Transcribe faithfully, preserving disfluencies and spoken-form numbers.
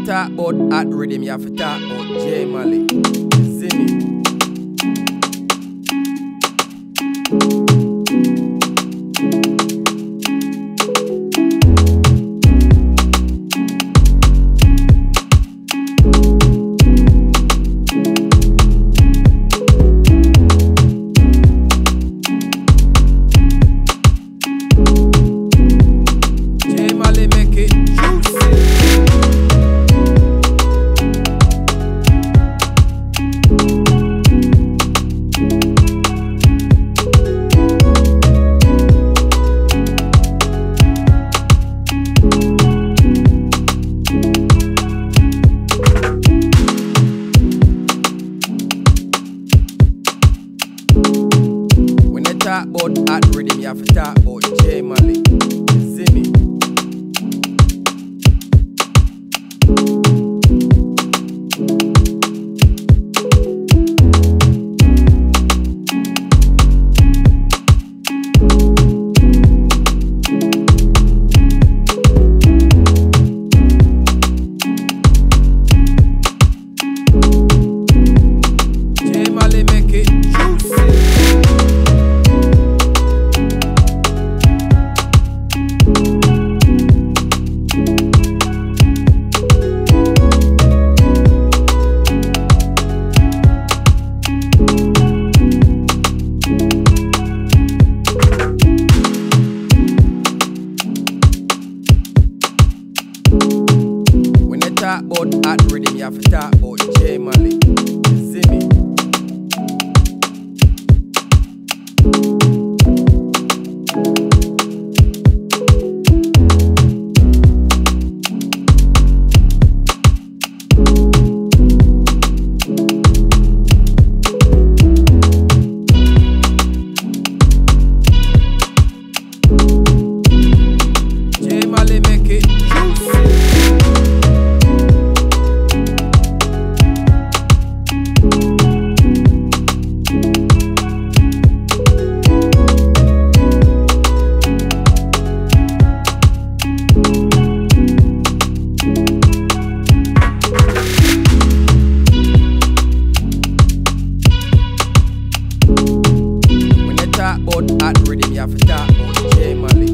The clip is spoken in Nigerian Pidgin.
you talk about hot rhythm, you have to talk about J Mali. You see me? J Mali make it juicy. When you talk about hot rhythm, you have to talk about J Mali. You see me? J Mali make it juicy. When you talk about hot rhythm, you have to talk about J Mali. You see me? J Mali make it juicy. When you talk about hot rhythm, you have to talk about J Mali.